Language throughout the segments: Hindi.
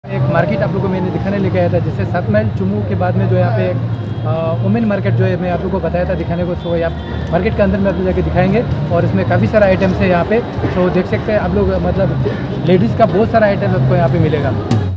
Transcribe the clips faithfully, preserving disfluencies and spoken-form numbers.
एक मार्केट आप लोगों को मैंने दिखाने लेके आया था, जैसे सात माइल चुमू के बाद में जो यहाँ पे एक वुमेन मार्केट जो है मैं आप लोगों को बताया था दिखाने को। सो आप मार्केट के अंदर में आप लोग जाके दिखाएंगे और इसमें काफ़ी सारा आइटम्स है यहाँ पे। सो देख सकते हैं आप लोग, मतलब लेडीज़ का बहुत सारा आइटम आपको यहाँ पे मिलेगा।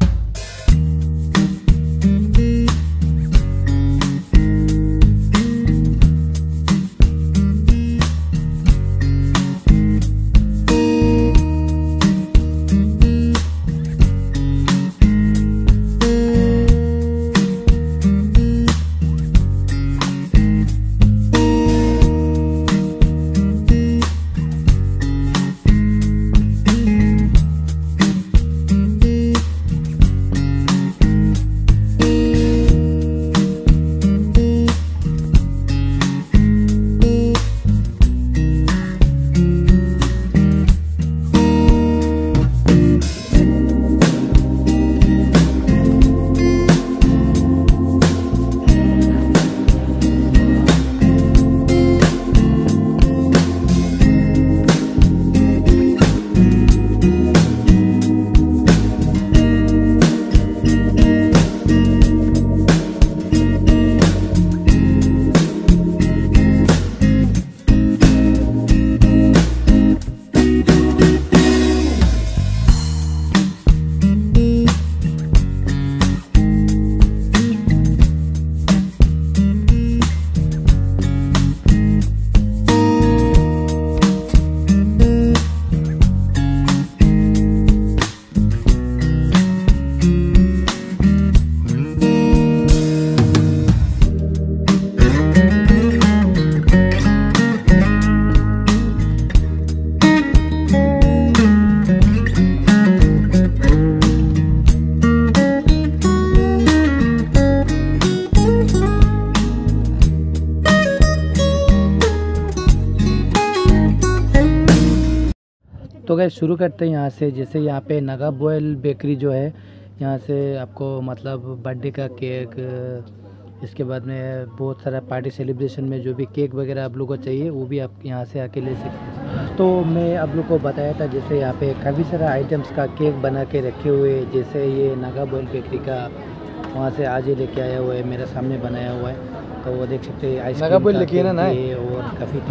तो गाइस शुरू करते हैं यहाँ से। जैसे यहाँ पे नागा बॉयल बेकरी जो है, यहाँ से आपको मतलब बर्थडे का केक, इसके बाद में बहुत सारा पार्टी सेलिब्रेशन में जो भी केक वगैरह आप लोगों को चाहिए वो भी आप यहाँ से आके ले सकते हैं। तो मैं आप लोग को बताया था जैसे यहाँ पे काफ़ी सारा आइटम्स का केक बना के रखे हुए, जैसे ये नागा बॉयल बेकरी का वहाँ से आज ही लेके आया हुआ है, मेरे सामने बनाया हुआ है। तो वो देख सकते हैं आइसक्रीम और काफ़ी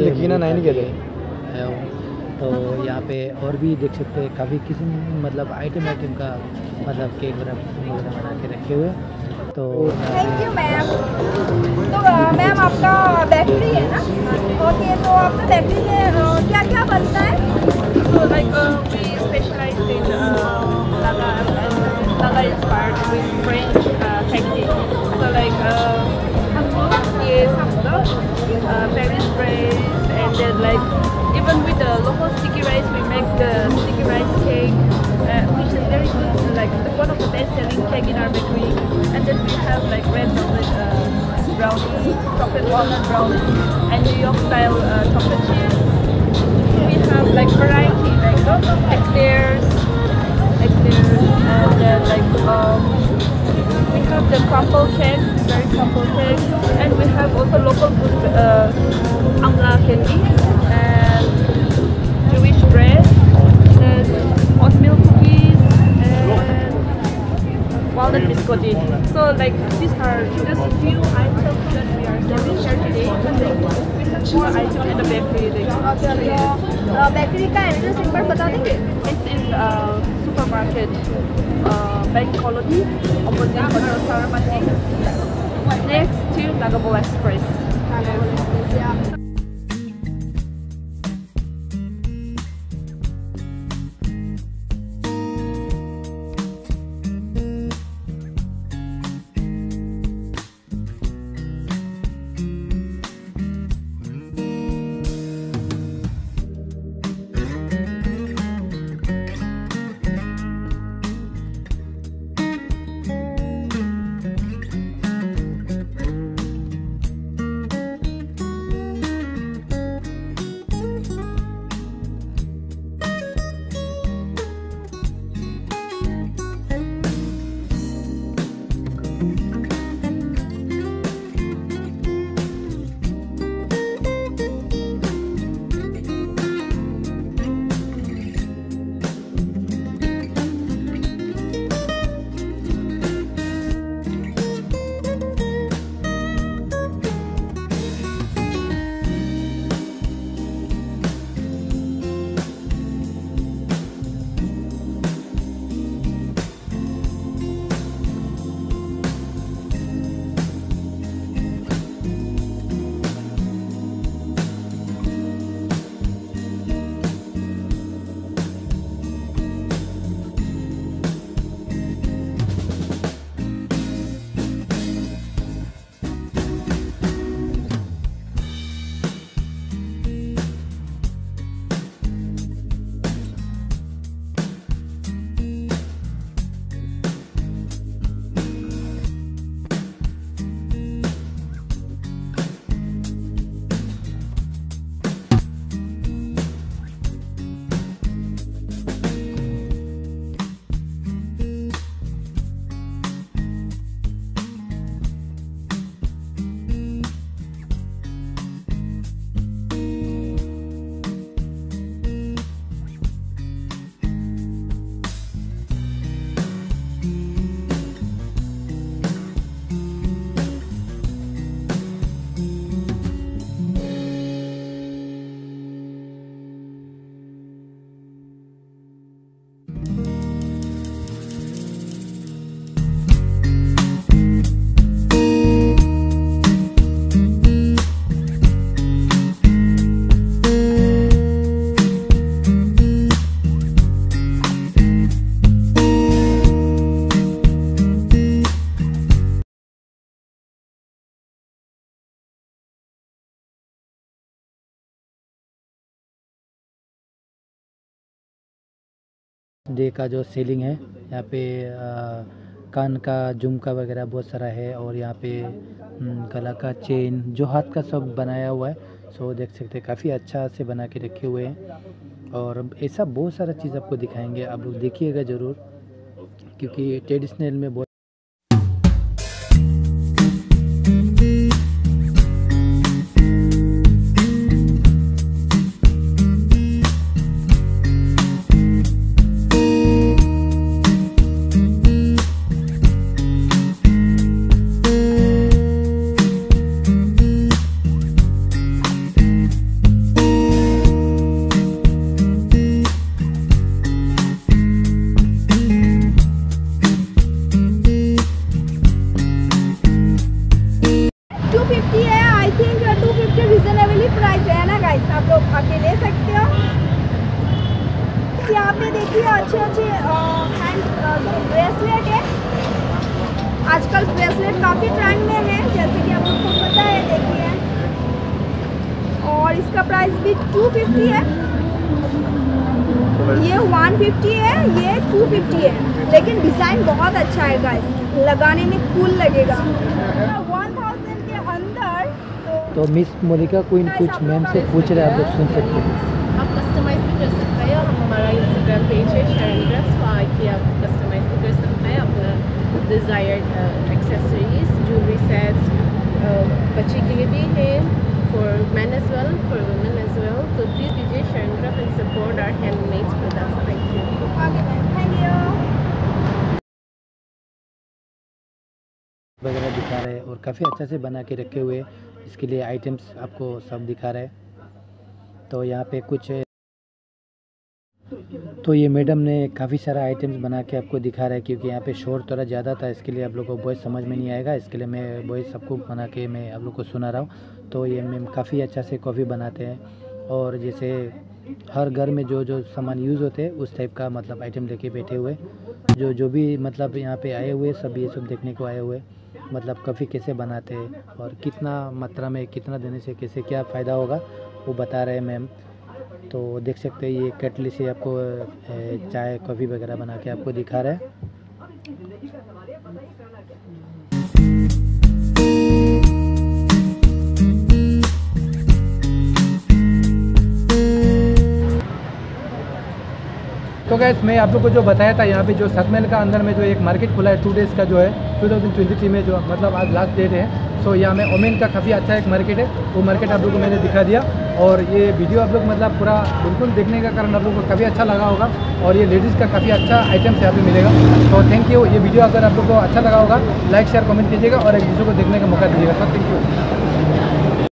टेस्टी। तो यहाँ पे और भी देख सकते हैं काफ़ी किस्म मतलब आइटम आइटम का मतलब केक वगैरह वगैरह बना के रखे हुए। तो थैंक यू मैम। तो मैम आपका बेकरी है ना? ओके, तो आपका बेकरी में क्या क्या बनता है? So like uh, we specialize in uh, Naga Naga inspired with French uh, technique. So like uh, hamburg, yes, hamburg, uh, Paris rice, and then like even with the local sticky rice, we make the sticky rice cake, uh, which is very good, like the, one of the best selling cake in our bakery. And then we have like red velvet uh, brownie, chocolate walnut brownie, and New York style uh, chocolate chip. We have like variety, like eclairs, eclairs, and then like um, we have the crumble cake, very crumble cake, and we have also local food, uh, amla candy, and Jewish bread, and oatmeal cookies, and walnut biscotti. So like these are just few items that we are selling here today. We have more items in the bakery. आपका बेकरी का एड्रेस एक बार बता देंगे? It's in uh, supermarket, uh, Bank Colony, opposite Hotel Saramati, next to Naga Bowl Express. Naga Bowl Express, yeah. Day का जो सेलिंग है यहाँ पे आ, कान का झुमका वगैरह बहुत सारा है और यहाँ पे गला का चेन जो हाथ का सब बनाया हुआ है। सो देख सकते हैं काफ़ी अच्छा से बना के रखे हुए हैं और ऐसा बहुत सारा चीज़ आपको दिखाएंगे, आप लोग देखिएगा ज़रूर क्योंकि ट्रेडिशनल में बहुत आप लोग आके ले सकते हो। यहाँ पे देखिए अच्छे अच्छे हैंड ब्रेसलेट है। आजकल ब्रेसलेट काफ़ी ट्रेंड में है जैसे कि आप लोग को पता है, देखिए। और इसका प्राइस भी टू फिफ्टी है, ये वन फिफ्टी है, ये टू फिफ्टी है, लेकिन डिज़ाइन बहुत अच्छा है गाइस, लगाने में कूल लगेगा। वन थाउजेंड के अंदर तो मिस मोनिका क्वीन कुछ मैम से पूछ रहे हैं, आप लोग सुन सकते हैं। आप कस्टमाइज भी कर सकते हैं और हमारा इंस्टाग्राम पेज है शेयरिंग ड्रेस, वहाँ आके आप कस्टमाइज भी कर सकते हैं अपना डिज़ायर्ड एक्सेसरीज, ज्वेलरी सेट्स। बच्चे के लिए भी है, for man as well, for women as well. तो प्लीज़ कीजिए sharing dress and support our handmade products. Thank you. Thank you. वगैरह दिखा रहे हैं और काफ़ी अच्छा से बना के रखे हुए, इसके लिए आइटम्स आपको सब दिखा रहे हैं। तो यहाँ पे कुछ तो ये मैडम ने काफ़ी सारा आइटम्स बना के आपको दिखा रहा है क्योंकि यहाँ पे शोर थोड़ा ज़्यादा था, इसके लिए आप लोगों को वॉइस समझ में नहीं आएगा, इसके लिए मैं वॉइस सबको बना के मैं आप लोग को सुना रहा हूँ। तो ये मैम काफ़ी अच्छा से कॉफ़ी बनाते हैं और जैसे हर घर में जो जो सामान यूज़ होते हैं उस टाइप का मतलब आइटम लेके बैठे हुए, जो जो भी मतलब यहाँ पे आए हुए सब ये सब देखने को आए हुए, मतलब कॉफ़ी कैसे बनाते हैं और कितना मात्रा में कितना देने से कैसे क्या फ़ायदा होगा वो बता रहे हैं मैम। तो देख सकते हैं ये केटली से आपको चाय कॉफ़ी वगैरह बना के आपको दिखा रहे हैं। तो गैस मैं आप लोग को जो बताया था यहाँ पे जो सतमेल का अंदर में जो एक मार्केट खुला है टू डेज़ का जो है टू थाउजेंड ट्वेंटी थ्री में, जो मतलब आज लास्ट डेट है। सो यहाँ में ओमेन का काफ़ी अच्छा एक मार्केट है, वो मार्केट आप लोग को मैंने दिखा दिया। और ये वीडियो आप लोग मतलब पूरा बिल्कुल देखने का कारण आप लोग को काफ़ी अच्छा लगा होगा और ये लेडीज़ का काफ़ी अच्छा आइटम्स यहाँ पे मिलेगा। तो थैंक यू। ये वीडियो अगर आप लोग को अच्छा लगा होगा लाइक शेयर कमेंट कीजिएगा और एक दूसरे को देखने का मौका दीजिएगा। Sir thank you.